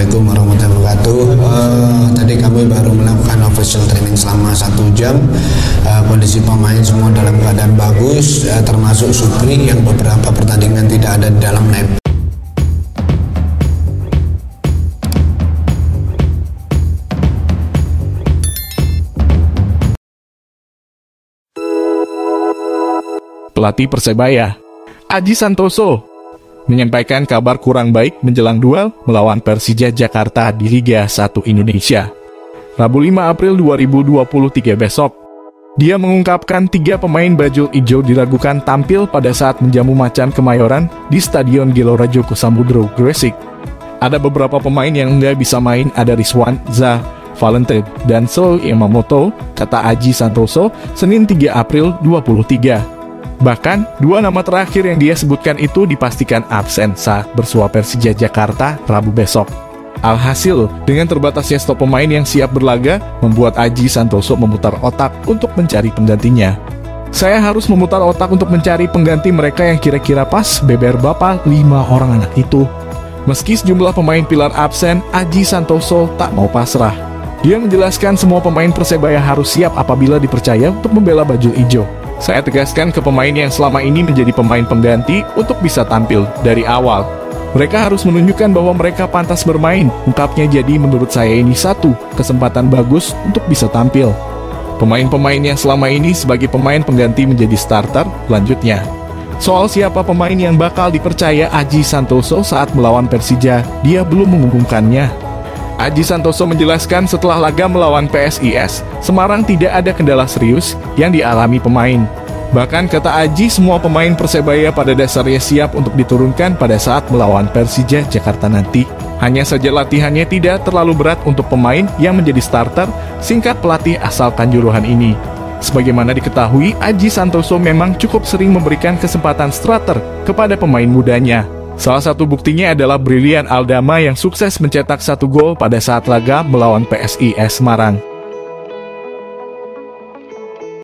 Assalamualaikum warahmatullahi wabarakatuh. Tadi kami baru melakukan official training selama 1 jam. Kondisi pemain semua dalam keadaan bagus, termasuk Supri yang beberapa pertandingan tidak ada di dalam lab. Pelatih Persebaya, Aji Santoso, menyampaikan kabar kurang baik menjelang duel melawan Persija Jakarta di Liga 1 Indonesia. Rabu 5 April 2023 besok, dia mengungkapkan 3 pemain bajul ijo diragukan tampil pada saat menjamu Macan Kemayoran di Stadion Gelora Joko Samudro, Gresik. Ada beberapa pemain yang nggak bisa main, ada Rizwan, Zah, Valentine, dan Seo Yamamoto, kata Aji Santoso, Senin 3 April 2023. Bahkan, 2 nama terakhir yang dia sebutkan itu dipastikan absen saat bersua Persija Jakarta Rabu besok. Alhasil, dengan terbatasnya stok pemain yang siap berlaga, membuat Aji Santoso memutar otak untuk mencari penggantinya. Saya harus memutar otak untuk mencari pengganti mereka yang kira-kira pas, beber bapak 5 orang anak itu. Meski sejumlah pemain pilar absen, Aji Santoso tak mau pasrah. Dia menjelaskan semua pemain Persebaya harus siap apabila dipercaya untuk membela bajul ijo. Saya tegaskan ke pemain yang selama ini menjadi pemain pengganti untuk bisa tampil dari awal. Mereka harus menunjukkan bahwa mereka pantas bermain, ungkapnya. Jadi menurut saya ini satu kesempatan bagus untuk bisa tampil. Pemain-pemain yang selama ini sebagai pemain pengganti menjadi starter, lanjutnya. Soal siapa pemain yang bakal dipercaya Aji Santoso saat melawan Persija, dia belum mengumumkannya. Aji Santoso menjelaskan setelah laga melawan PSIS, Semarang tidak ada kendala serius yang dialami pemain. Bahkan kata Aji, semua pemain Persebaya pada dasarnya siap untuk diturunkan pada saat melawan Persija Jakarta nanti. Hanya saja latihannya tidak terlalu berat untuk pemain yang menjadi starter, singkat pelatih asal Kanjuruhan ini. Sebagaimana diketahui, Aji Santoso memang cukup sering memberikan kesempatan starter kepada pemain mudanya. Salah satu buktinya adalah Brilian Aldama yang sukses mencetak 1 gol pada saat laga melawan PSIS Semarang.